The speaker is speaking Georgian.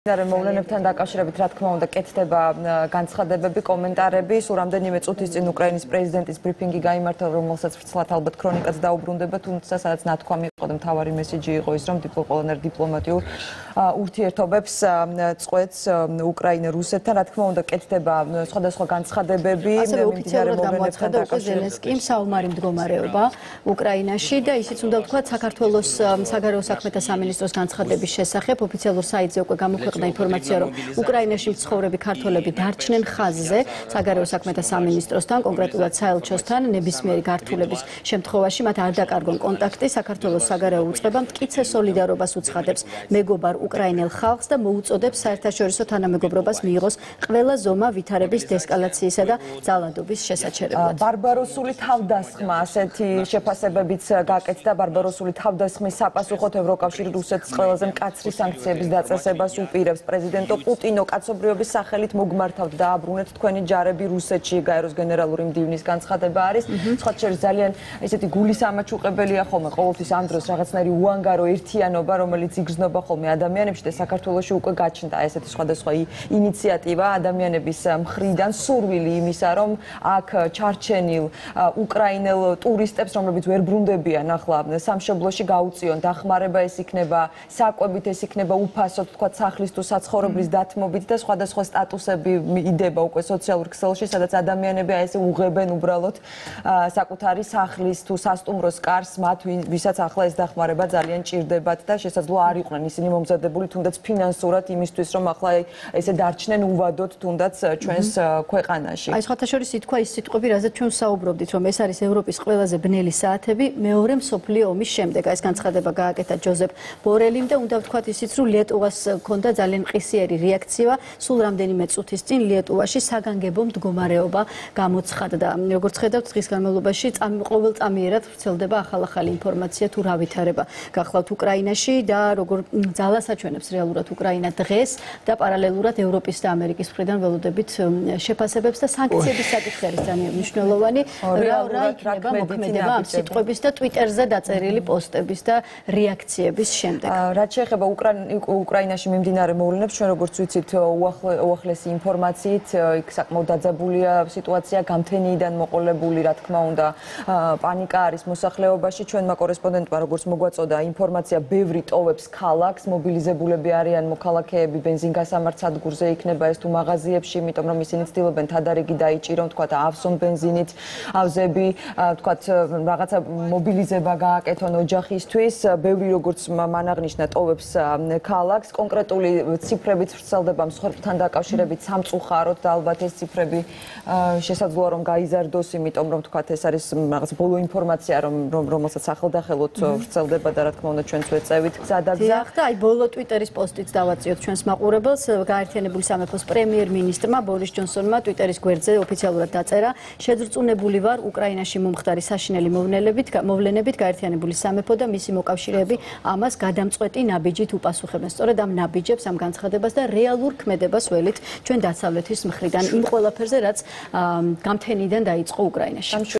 მოვლენებთან დაკავშირებით რა თქმა უნდა კეთდება განცხადებები, კომენტარები, სულ რამდენიმე წუთის წინ უკრაინის პრეზიდენტის ბრიფინგი გაიმართა, რომელსაც ვრცლად ალბათ ქრონიკაც დაუბრუნდება, თუმცა სადაც ნათქვამი იყო და მთავარი მესიჯი იყო ის, რომ ყველანაირ დიპლომატიურ ურთიერთობებს წყვეტს უკრაინა რუსეთთან, რა თქმა უნდა კეთდება სხვადასხვა განცხადებები, ასევე ოფიციალურად გამოაცხადა უკვე ზელენსკიმ საომარი მდგომარეობა უკრაინაში და ისიც უნდა ვთქვათ საქართველოს საგარეო საქმეთა სამინისტროს განცხადების შესახებ ოფიციალურ საიტზე უკვე გამოქვეყნდა ინფორმაცია, რომ უკრაინაში მცხოვრები ქართველები დარჩნენ ხაზზე საგარეო საქმეთა სამინისტროსთან, კონკრეტულად საელჩოსთან, ნებისმიერი გართულების შემთხვევაში მათ არ დაკარგონ კონტაქტი. საქართველოს საგარეო უწყება მტკიცე სოლიდარობას უცხადებს მეგობარ უკრაინელ ხალხს და მოუწოდებს საერთაშორისო თანამეგობრობას მიიღოს ყველა ზომა ვითარების დესკალაციისა და ძალადობის შესაჩერებლად. ბარბაროსული თავდასხმა, ასეთი შეფასებებიც გაკეთდა. ბარბაროსული თავდასხმის საპასუხოდ ევროკავშირი რუსეთის ყველაზე მკაცრი სანქციების დაწესებას უპირებს. პრეზიდენტო პუტინო კაცობრიობის სახელით მოგმართავთ და აბრუნეთ თქვენი ჯარები რუსეთში. გაეროს გენერალური მდივნის განცხადება არის. სხვა შორის ძალიან ესეთი გულისამაჩუყებელია ხოლმე ყოველთვის ამ დროს რაღაცნაირი უანგარო ერთიანობა, რომელიც იგრძნობა ხოლმე ადამიანებში და საქართველოში უკვე გაჩნდა ესეთი სხვადასხვა ინიციატივა ადამიანების მხრიდან, სურვილი იმისა, რომ აქ ჩარჩენილ უკრაინელ ტურისტებს, რომლებიც ვერ ბრუნდებიან ახლა სამშობლოში, გაუწიონ დახმარება, ეს იქნება საკვებით, ეს იქნება უფასოდ თქვათ სახლის თუ საცხოვრებლის დათმობით და სხვადასხვა სტატუსები იდება უკვე სოციალურ ქსელში, სადაც ადამიანები აი ესე უღებენ უბრალოდ საკუთარი სახლის თუ სასტუმროს კარს მათ, ვისაც ახლა ეს დახმარება ძალიან ჭირდებათ და შესაძლოა არ იყვნენ ისინი მომზადებული თუნდაც ფინანსურად იმისთვის, რომ ახლა ესე დარჩნენ უვადოდ თუნდაც ჩვენს ქვეყანაში. აი სხვათა შორის ითქვა ის სიტყვები, რაზეც ჩვენ საუბრობდით, რომ ეს არის ევროპის ყველაზე ბნელი საათები მეორე მსოფლიო ომის შემდეგ. ეს განცხადება გააკეთა ჯოზეფ ბორელიმ და უნდა ვთქვათ ისიც, რომ ლიეტუვას ჰქონდა ძალიან ყისიერი რეაქცია. სულ რამდენიმე წუთის წინ ლიეტუვაში საგანგებო მდგომარეობა გამოცხადდა. როგორც ხედავთ, დღის განმავლობაში ყოველწამიერად ვრცელდება ახალ-ახალი ინფორმაცია თუ რა ვითარება გახლავთ უკრაინაში და როგორ ძალას აჩვენებს რეალურად უკრაინა დღეს და პარალელურად ევროპის და ამერიკის მხრიდან ველოდებით შეფასებებს და სანქციების საკითხი არის ძალიან მნიშვნელოვანი. რა იქნება მოქმედება ამ სიტყვების და ტვიტერზე დაწერილი პოსტების და რეაქციების შემდეგ. რაც შეეხება უკრაინაში მიმდინარე მოვლენებს, ჩვენ როგორც ვიცით, უახლესი ინფორმაციით იქ საკმაოდ დაძაბულია სიტუაცია, გამთენიიდან მოყოლებული, რა თქმა უნდა, პანიკა არის მოსახლეობაში. ჩვენმა კორესპონდენტმა როგორც მოგვაწოდა ინფორმაცია, ბევრი ტოვებს ქალაქს, მობილიზებულები არიან მოქალაქეები ბენზინგასამართ სადგურზე იქნება ეს თუ მაღაზიებში, იმიტომ რომ ისინი ცდილობენ თადარიგი დაიჭირონ, თქვათ ავსონ ბენზინით, ავზები, თქვათ რაღაცა მობილიზება გააკეთონ ოჯახისთვის. ბევრი როგორც მან აღნიშნა ტოვებს ქალაქს, კონკრეტული ციფრებით ვრცელდება მსხვერპლთან დაკავშირებით სამწუხაროდ და ალბათ ეს ციფრები შესაძლოა რომ გაიზარდოს, იმიტომ რომ თქვათ ეს არის რაღაც ბოლო ინფორმაცია, რომელსაც ახალდახელოდ ვრცელდება და რა თქმა უნდა ჩვენც ვეწევით გზადაგზა. და აი ბოლო ტვიტერის პოსტიც დავაწიოთ ჩვენს მაყურებელს. გაერთიანებული სამეფოს პრემიერ-მინისტრმა ბორის ჯონსონმა ტვიტერის გვერდზე ოფიციალურად დაწერა: შეძრწუნებული ვარ უკრაინაში მომხდარი საშინელი მოვლენებით, გაერთიანებული სამეფო და მისი მოკავშირეები ამას გადამწყვეტი ნაბიჯით უპასუხებენ. სწორედ ამ ნაბიჯებს, ამ განცხადებას და რეალურ ქმედებას ველით ჩვენ დასავლეთის მხრიდან იმ ყველაფერზე, რაც გამთენიდან დაიწყო უკრაინაში.